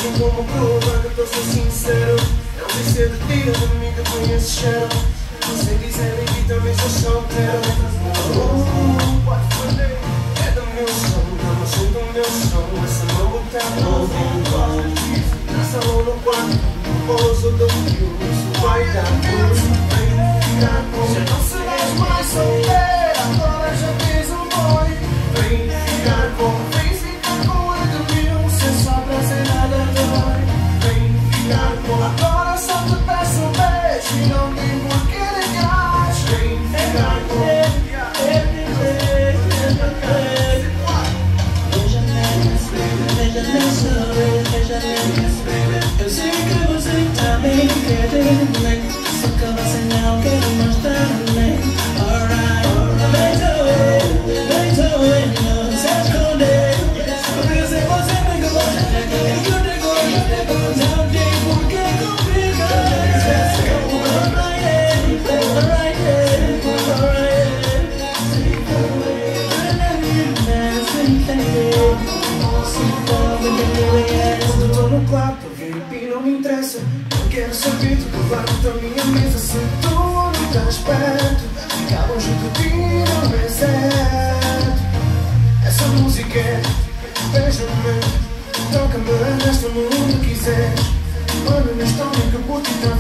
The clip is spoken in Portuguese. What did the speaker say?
assim como prova que estou sou sincero. Não sei ser de ti, de mim que conheces cheiro. Se quiserem que também sou solteiro. É do meu som, não sei do meu som. Essa não botar novo em quarto. Na sala ou no quarto, no pouso do fio. Isso vai dar curso, vem ficar com. Já não serás mais solteira, agora já tens um boy. Vem ficar com, vem ficar com a de mil. Se só prazer nada dói. Vem ficar com, agora só te peço um beijo e não digo por que negas. Vem ficar com. Eu sei que você tá bem querendo, né? Só que você não quer mostrar, né? Alright, vem não se esconder. Porque se você me gosta, eu te gosto, não tem por que complicar. Estou no quarto, VIP não me interessa. Não quero saber do que vai da minha mesa. Se tu não estás perto, ficar longe de ti não é certo. Essa música é, beija-me, toca-me nesta mundo quiseres. Mano, nesta única por ti